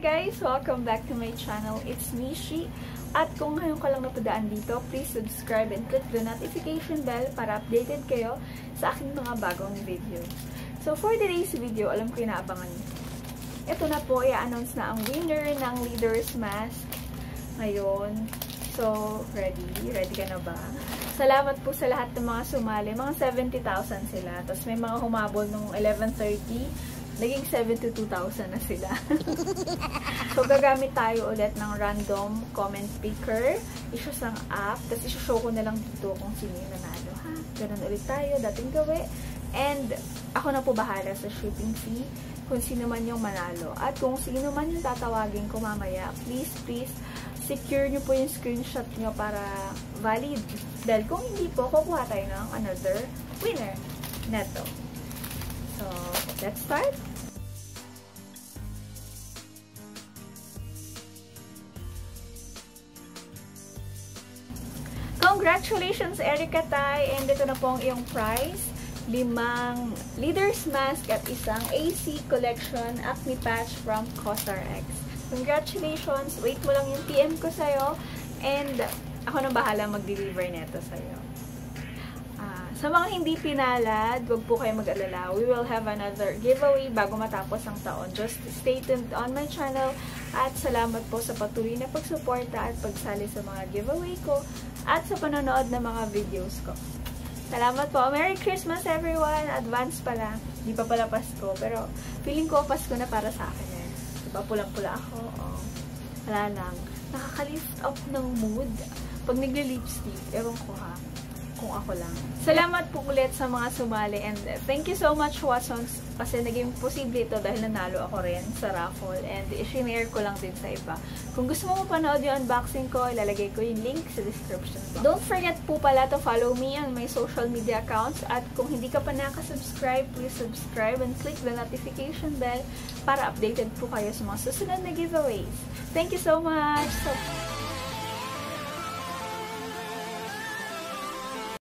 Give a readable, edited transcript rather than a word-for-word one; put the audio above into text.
guys! Welcome back to my channel. It's me, Shie. At kung ngayon ka lang napadaan dito, please subscribe and click the notification bell para updated kayo sa aking mga bagong video. So for today's video, alam ko yung naabangan niyo. Ito na po, i-announce na ang winner ng Leader's Mask ngayon. So, ready? Ready ka na ba? Salamat po sa lahat ng mga sumali. Mga 70,000 sila. Tapos may mga humabol nung 11:30. Naging 72,000 na sila. So, gagamit tayo ulit ng random comment picker. Isus ang app. Tapos isushow ko na lang dito kung sino yung nanalo. Ha? Ganun ulit tayo. Dating gawi. And, ako na po bahala sa shipping fee kung sino man yung manalo. At kung sino man yung tatawagin ko mamaya, please, secure nyo po yung screenshot nyo para valid. Dahil kung hindi po, kukuha tayo ng another winner. Neto. So, let's start. Congratulations, Erica Tay! And ito na po ang iyong prize. 5 Leader's Mask at isang AC Collection Acne Patch from CosRX. Congratulations! Wait mo lang yung PM ko sa'yo. And ako na bahala mag-deliver neto sa'yo. Sa mga hindi pinalad, huwag po kayo mag-alala. We will have another giveaway bago matapos ang taon. Just stay tuned on my channel. At salamat po sa patuloy na pagsuporta at pagsali sa mga giveaway ko at sa panonood ng mga videos ko. Salamat po. Merry Christmas everyone! Advance pala. Di pa pala Pasko. Pero feeling ko Pasko na para sa akin eh. Diba pulang-pula ako? Oh. Wala lang. Nakaka-lift up ng mood. Pag nagli-lipstick, ewan ko ha. Kung ako lang. Salamat po ulit sa mga sumali and thank you so much Watsons kasi naging posible ito dahil nanalo ako rin sa raffle and i-share ko lang din sa iba. Kung gusto mo mapanood yung unboxing ko, ilalagay ko yung link sa description box. Don't forget po pala to follow me on my social media accounts at kung hindi ka pa nakasubscribe, please subscribe and click the notification bell para updated po kayo sa mga susunod na giveaways. Thank you so much!